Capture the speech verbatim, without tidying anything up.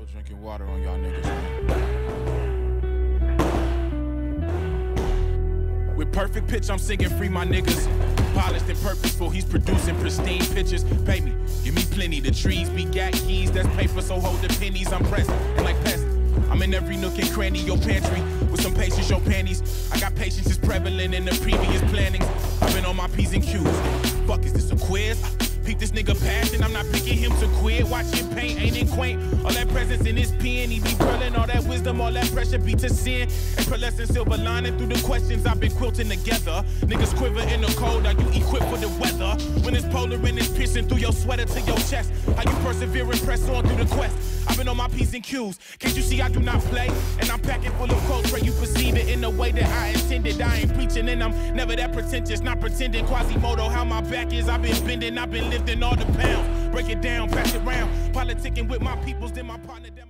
Drinking water on y'all niggas, man. With perfect pitch, I'm singing free my niggas. Polished and purposeful, he's producing pristine pictures. Pay me, give me plenty. The trees be gat keys, that's paper, so hold the pennies. I'm pressed, and like pest. I'm in every nook and cranny, your pantry. With some patience, your panties. I got patience is prevalent in the previous plannings. I've been on my P's and Q's. Fuck, is this a quiz? Peep this nigga passion, I'm not picking him to quit. Watch him paint, ain't it quaint? All that presence in his pen, he be pearling. All that wisdom, all that pressure be to sin. And pearlescent silver lining through the questions I've been quilting together. Niggas quiver in the cold, are you equipped for the weather? When it's polar and it's piercing through your sweater to your chest. How you persevere and press on through the quest? I've been on my P's and Q's. Can't you see I do not play? And I'm packing full of quotes where you perceive it in the way that I intended. I ain't preaching and I'm never that pretentious, not pretending. Quasimodo, how my back is, I've been bending, I've been lifting all the pounds. Break it down, pass it round. Politicking with my peoples, then my partner.